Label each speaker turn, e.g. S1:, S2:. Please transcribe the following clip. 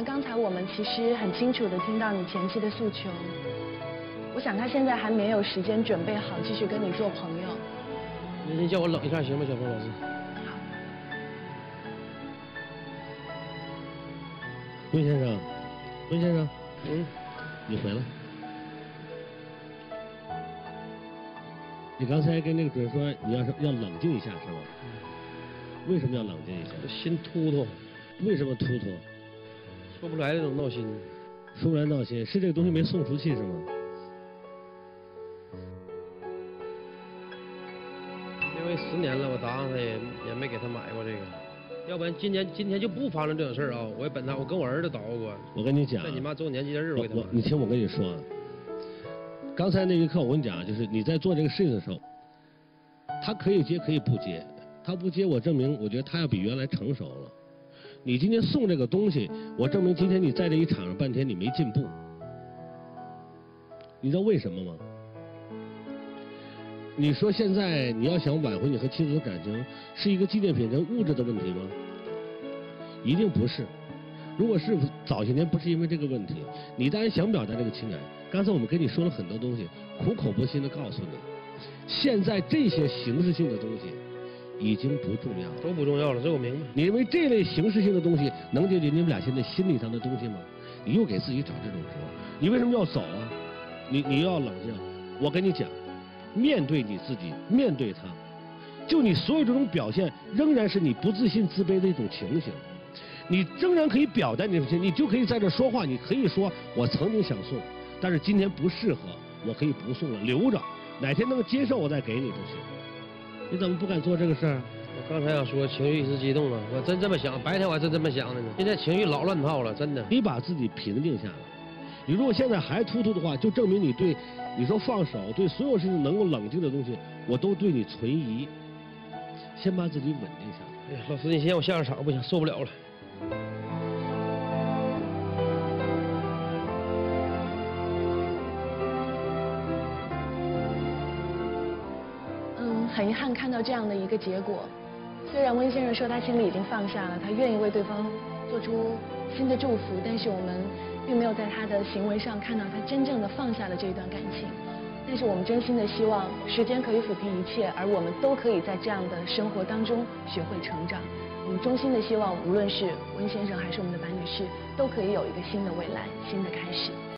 S1: 刚才我们其实很清楚地听到你前妻的诉求。我想他现在还没有时间准备好继续跟你做朋友。
S2: 你叫我冷一下行吗，小峰老师？
S1: 好。
S3: 温先生，温先生，你回来。你刚才跟那个主任说，你要冷静一下是吧？为什么要冷静一下？
S2: 心突突。
S3: 为什么突突？
S2: 说不出来那种闹心。
S3: 说不出来闹心，是这个东西没送出去是吗？
S2: 因为10年了，我答应他也没给他买过这个，要不然今天就不发生这种事儿啊！我跟我儿子捣鼓过。
S3: 我跟你讲，
S2: 在你妈周年纪念日我给他买。
S3: 你听我跟你说啊，刚才那一刻我跟你讲，就是你在做这个事情的时候，他可以接可以不接，他不接我证明我觉得他要比原来成熟了。你今天送这个东西，我证明今天你在这一场上半天你没进步。你知道为什么吗？你说现在你要想挽回你和妻子的感情，是一个纪念品跟物质的问题吗？一定不是。如果是早些年不是因为这个问题，你当然想表达这个情感。刚才我们跟你说了很多东西，苦口婆心的告诉你，现在这些形式性的东西已经不重要了，
S2: 都不重要了，这我明白。
S3: 你认为这类形式性的东西能解决你们俩现在心理上的东西吗？你又给自己找这种说，你为什么要走啊？你要冷静。我跟你讲，面对你自己，面对他，就你所有这种表现，仍然是你不自信、自卑的一种情形。你仍然可以表达你的情，你就可以在这说话，你可以说我曾经想送，但是今天不适合，我可以不送了，留着，哪天能接受我再给你就行。你怎么不敢做这个事儿？
S2: 我刚才要说情绪一时激动了，我真这么想，白天我还真这么想的呢。现在情绪老乱套了，真的。
S3: 你把自己平静下来。你如果现在还突突的话，就证明你对，你说放手，对所有事情能够冷静的东西，我都对你存疑。先把自己稳定下来。
S2: 哎呀，老师，你先让我下个场，不行，受不了了。
S1: 很遗憾看到这样的一个结果。虽然温先生说他心里已经放下了，他愿意为对方做出新的祝福，但是我们并没有在他的行为上看到他真正的放下了这一段感情。但是我们真心的希望时间可以抚平一切，而我们都可以在这样的生活当中学会成长。我们衷心的希望，无论是温先生还是我们的白女士，都可以有一个新的未来，新的开始。